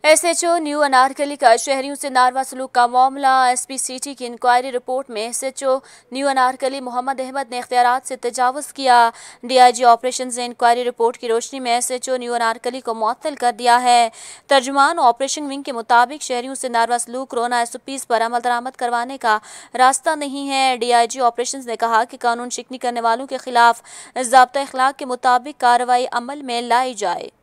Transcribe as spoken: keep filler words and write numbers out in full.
SHO new Anarkali का शहरियों से नारवा सलूक का मामला। एसपी सिटी की इंक्वायरी रिपोर्ट में एसएचओ न्यू अनारकली मोहम्मद अहमद ने इख्तियारात से तजावुज़ किया। डीआईजी ऑपरेशन ने इंक्वायरी रिपोर्ट की रोशनी में एसएचओ न्यू अनारकली को मुअत्तल कर दिया है। तर्जुमान ऑपरेशन विंग के मुताबिक शहरियों से नारवा सलूक कोरोना एसओपीज़ पर अमल दरामद करवाने का रास्ता नहीं है। डीआईजी ऑपरेशन ने कहा कि कानून शिकनी करने वालों के खिलाफ ज़ाब्ता अखलाक के मुताबिक कार्रवाई अमल में लाई जाए।